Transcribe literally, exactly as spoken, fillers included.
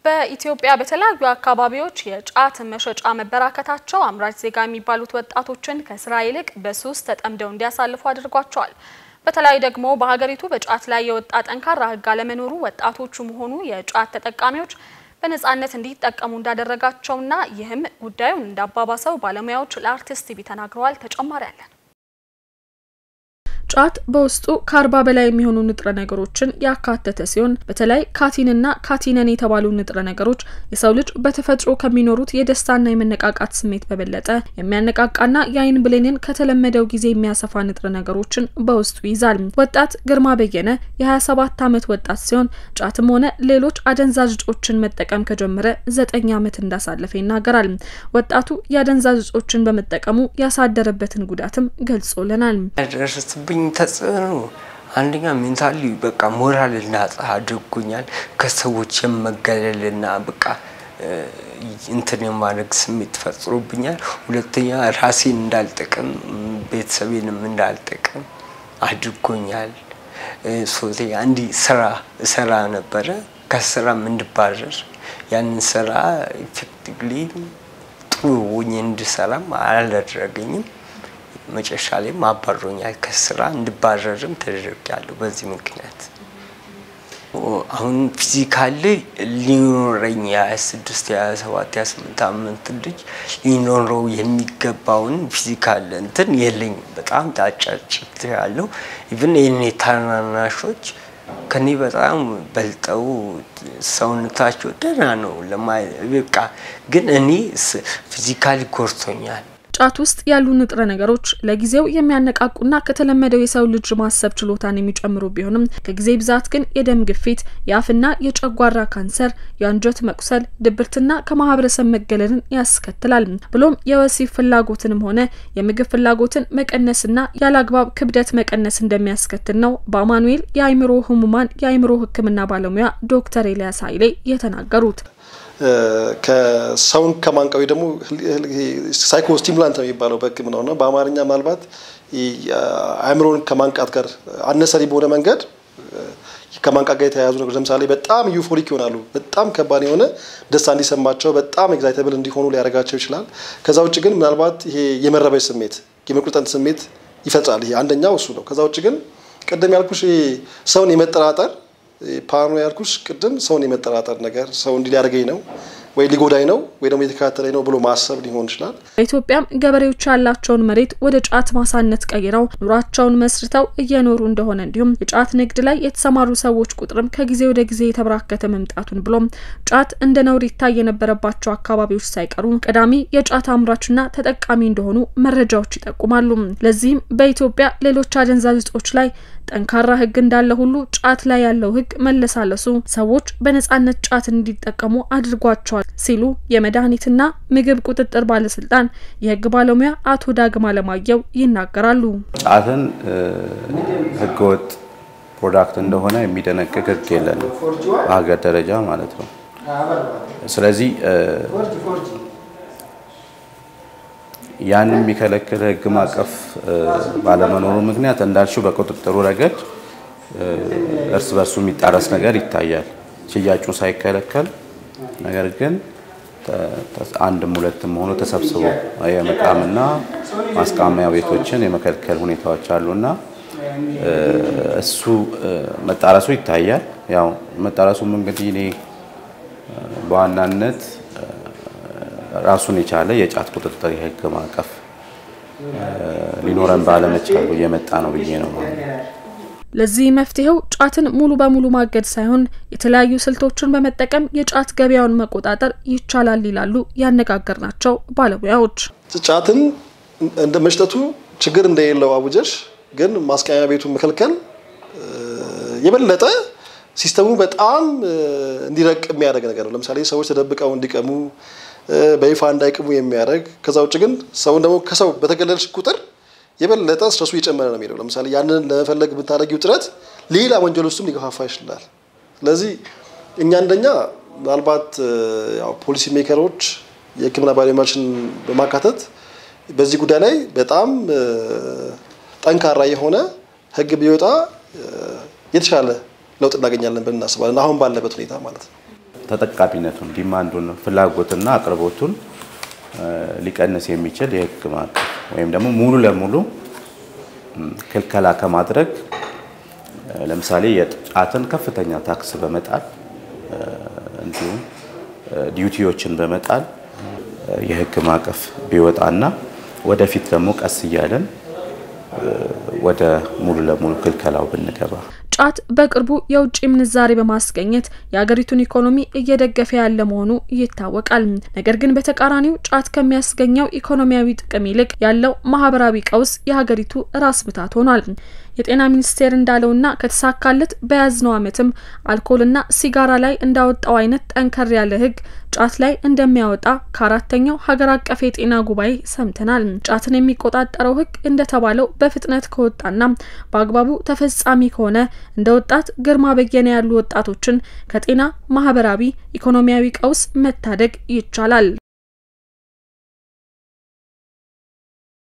በኢትዮጵያ በተለያዩ አካባቢዎች የጫት መሸጫ መበራከታቸው አምራች ዜጋ የሚባሉት ወጣቶችን ከስራ ይልቅ በሱስ ተጠምደው እንዲያሳልፉ አድርጓቸዋል። በተለይ ደግሞ በሀገሪቱ በጫት ላይ የወጣ ጠንካራ ሕግ አለመኖሩ ወጣቶቹ መሆኑ የጫት ተጠቃሚዎች በነጻነት እንዲጠቀሙ እንዳደረጋቸውና ይህም ጉዳዩን እንዳባባሰው ባለሙያዎች ለአርቲስት ቲቪ ተናግረዋል። ተጨማሪ አለን። ጫት በውስጡ ከአርባ በላይ የሚሆኑ ንጥረ ነገሮችን ያካተተ ሲሆን በተለይ ካቲንና ካቲነን የተባሉ ንጥረ ነገሮች የሰው ልጅ በተፈጥሮ ከሚኖሩት የደስታና የመነቃቃት ስሜት በበለጠ የሚያነቃቃና የአይን ብሌንን ከተለመደው ጊዜ የሚያሰፋ ንጥረ ነገሮችን በውስጡ ይዛል። ወጣት ግርማ በየነ የ27 ዓመት ወጣት ሲሆን ጫትም ሆነ ሌሎች አደንዛዥ እጾችን መጠቀም ከጀመረ ዘጠኝ ዓመት እንዳሳለፈ ይናገራል። ወጣቱ የአደንዛዥ እጾችን በመጠቀሙ ያሳደረበትን ጉዳትም ገልጾልናል። ተጽዕኖ አንደኛ ሜንታሊ በቃ ሞራል እናጣ አድርጎኛል። ከሰዎች የመገለልና በቃ እንትን የማድረግ ስሜት ፈጥሮብኛል። ሁለተኛ ራሴን እንዳልጠቀም ቤተሰቤንም እንዳልጠቀም አድርጎኛል። ሶስተኛ አንዲ ስራ ስራ ነበር ከስራም እንድባረር ያንን ስራ ኢፌክቲቭሊ ጥሩ ወኝ እንድሰራም አላደረገኝም። መጨረሻ ላይ ማባረሩኛል ከስራ እንድባረርም ተደርጋለሁ። በዚህ ምክንያት አሁን ፊዚካሊ ሊኖረኝ የ26 የ27 የ28 ዓመት ልጅ ሊኖረው የሚገባውን ፊዚካል እንትን የለኝ። በጣም ታጫጭት ያለው ኢቭን የኔ ታናናሾች ከኔ በጣም በልጠው ሰውነታቸው ደህና ነው ለማይበቃ ግን እኔ ፊዚካሊ ኮርቶኛል። ጫት ውስጥ ያሉ ንጥረ ነገሮች ለጊዜው የሚያነቃቁና ከተለመደው የሰው ልጅ ማሰብ ችሎታን የሚጨምሩ ቢሆንም ከጊዜ ብዛት ግን የደም ግፊት፣ የአፍና የጨጓራ ካንሰር፣ የአንጀት መቁሰል፣ ድብርትና ከማህበረሰብ መገለልን ያስከትላል። ብሎም የወሲብ ፍላጎትንም ሆነ የምግብ ፍላጎትን መቀነስና ያላግባብ ክብደት መቀነስ እንደሚያስከትል ነው በአማኑኤል የአይምሮ ህሙማን የአይምሮ ህክምና ባለሙያ ዶክተር ኤልያስ ኃይሌ የተናገሩት። ከሳውንድ ከማንቃው ደግሞ ሳይኮ ስቲሙላንት ነው የሚባለው በህክምናው ነው። በአማርኛ ማልባት አእምሮን ከማንቃት ጋር አነሰሪ በሆነ መንገድ ከማንቃት ጋር የተያያዙ ነገሮች ለምሳሌ በጣም ዩፎሪክ ይሆናሉ። በጣም ከባድ የሆነ ደስታ እንዲሰማቸው በጣም ኤግዛይተብል እንዲሆኑ ሊያደርጋቸው ይችላል። ከዛ ውጭ ግን ምናልባት ይሄ የመረበሽ ስሜት የመቁጠጥ ስሜት ይፈጥራል። ይሄ አንደኛው እሱ ነው። ከዛ ውጭ ግን ቀደም ያልኩሽ ሰውን የመጠራጠር ፓርኖ ያልኩሽ ቅድም ሰውን የመጠራጠር ነገር ሰው እንዲ ሊያደርገኝ ነው ወይ ሊጎዳኝ ነው ወይ ደግሞ የተካተለኝ ነው ብሎ ማሰብ ሊሆን ይችላል። በኢትዮጵያም ገበሬዎች ያላቸውን መሬት ወደ ጫት ማሳነት ቀይረው ኑራቸውን መስርተው እየኖሩ እንደሆነ እንዲሁም የጫት ንግድ ላይ የተሰማሩ ሰዎች ቁጥርም ከጊዜ ወደ ጊዜ የተበራከተ መምጣቱን ብሎም ጫት እንደ ነውር ይታይ የነበረባቸው አካባቢዎች ሳይቀሩ ቀዳሚ የጫት አምራችና ተጠቃሚ እንደሆኑ መረጃዎች ይጠቁማሉ። ለዚህም በኢትዮጵያ ሌሎች አደንዛዥ እጾች ላይ ጠንካራ ሕግ እንዳለ ሁሉ ጫት ላይ ያለው ሕግ መለሳለሱ ሰዎች በነጻነት ጫት እንዲጠቀሙ አድርጓቸዋል ሲሉ የመድኃኒትና ምግብ ቁጥጥር ባለስልጣን የሕግ ባለሙያ አቶ ዳግማ ለማየው ይናገራሉ። ጫትን ሕገወጥ ፕሮዳክት እንደሆነ የሚደነግግ ሕግ የለንም በሀገር ደረጃ ማለት ነው። ስለዚህ ያንን የሚከለክል ሕግ ማቀፍ ባለመኖሩ ምክንያት እንዳልሽው በቁጥጥሩ ረገድ እርስ በርሱ የሚጣረስ ነገር ይታያል። ሽያጩ ሳይከለከል ነገር ግን አንድም ሁለትም ሆኖ ተሰብስቦ የመቃምና ማስቃመያ ቤቶችን የመከልከል ሁኔታዎች አሉና እሱ መጣረሱ ይታያል። ያው መጣረሱም እንግዲህ እኔ በዋናነት ራሱን የቻለ የጫት ቁጥጥር የሕግ ማቀፍ ሊኖረን ባለመቻሉ የመጣ ነው ብዬ ነው ማለት። ለዚህ መፍትሄው ጫትን ሙሉ በሙሉ ማገድ ሳይሆን የተለያዩ ስልቶችን በመጠቀም የጫት ገበያውን መቆጣጠር ይቻላል ይላሉ ያነጋገርናቸው ባለሙያዎች። ጫትን እንደ መሽጠቱ ችግር እንደሌለው አውጀሽ ግን ማስቃሚያ ቤቱን መከልከል የበለጠ ሲስተሙ በጣም እንዲረቅ የሚያደርግ ነገር ነው። ለምሳሌ ሰዎች ተደብቀው እንዲቀሙ በይፋ እንዳይቀሙ የሚያደርግ ከዛ ውጭ ግን ሰው ደግሞ ከሰው በተገለልሽ ቁጥር የበለጠ ስትረሱ እየጨመረ ነው የሚለው። ለምሳሌ ያንን ለመፈለግ ብታደርጊው ጥረት ሌላ ወንጀል ውስጥም ሊገፋፋ ይችላል። ስለዚህ እኛ እንደኛ ምናልባት ያው ፖሊሲ ሜከሮች የሕክምና ባለሙያዎችን በማካተት በዚህ ጉዳይ ላይ በጣም ጠንካራ የሆነ ሕግ ቢወጣ የተሻለ ለውጥ እናገኛለን ብለን እናስባለን አሁን ባለበት ሁኔታ ማለት ነው። ተጠቃሚነቱን ዲማንዱን ፍላጎትና አቅርቦቱን ሊቀንስ የሚችል የህግ ማዕቀፍ ወይም ደግሞ ሙሉ ለሙሉ ክልከላ ከማድረግ ለምሳሌ የጫትን ከፍተኛ ታክስ በመጣል እንዲሁም ዲዩቲዎችን በመጣል የህግ ማዕቀፍ ቢወጣና ወደፊት ደግሞ ቀስ እያለን ወደ ሙሉ ለሙሉ ክልከላው ብንገባ ጫት በቅርቡ የውጭ ምንዛሬ በማስገኘት የሀገሪቱን ኢኮኖሚ እየደገፈ ያለ መሆኑ ይታወቃል። ነገር ግን በተቃራኒው ጫት ከሚያስገኘው ኢኮኖሚያዊ ጥቅም ይልቅ ያለው ማህበራዊ ቀውስ የሀገሪቱ ራስ ምታት ሆኗል። የጤና ሚኒስቴር እንዳለውና ከተሳካለት በያዝነው ዓመትም አልኮልና ሲጋራ ላይ እንዳወጣው አይነት ጠንከር ያለ ህግ ጫት ላይ እንደሚያወጣ ከአራተኛው ሀገር አቀፍ የጤና ጉባኤ ሰምተናል። ጫትን የሚቆጣጠረው ህግ እንደተባለው በፍጥነት ከወጣና በአግባቡ ተፈጻሚ ከሆነ እንደ ወጣት ግርማ በየነ ያሉ ወጣቶችን ከጤና ማህበራዊ ኢኮኖሚያዊ ቀውስ መታደግ ይቻላል።